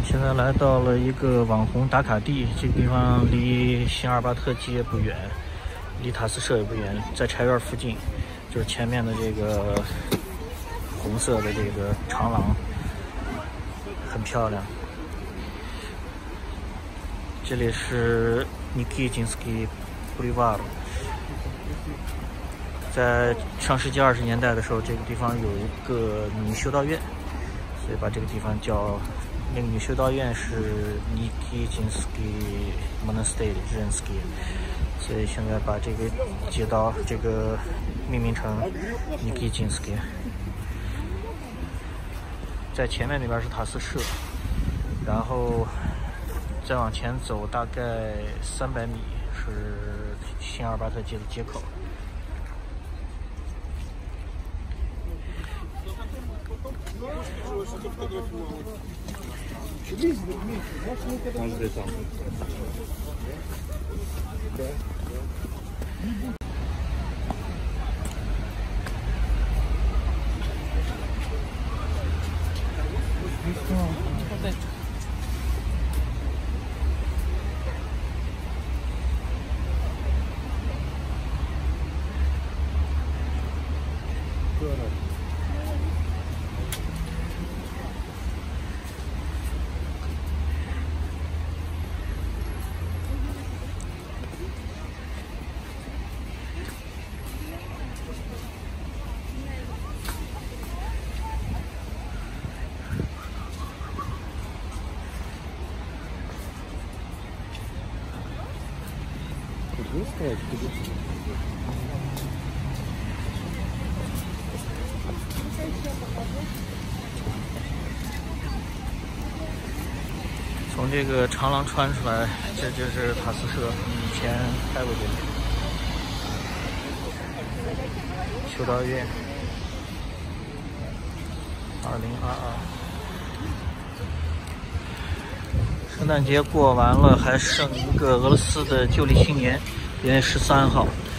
现在来到了一个网红打卡地，这个地方离新阿尔巴特街不远，离塔斯社也不远，在柴园附近，就是前面的这个红色的这个长廊，很漂亮。这里是 Nikitinskiy Boulevard。在上世纪20年代的时候，这个地方有一个女修道院，所以把这个地方叫那个女修道院是 Nikitinskiy Monastery Zhensky， 所以现在把这个街道这个命名成 Nikitinskiy。在前面那边是塔斯社，然后再往前走大概300米是新阿尔巴特街的街口。从这个长廊穿出来，这就是塔斯社，以前开过这里。修道院，2022。圣诞节过完了，还剩一个俄罗斯的旧历新年，1月13号。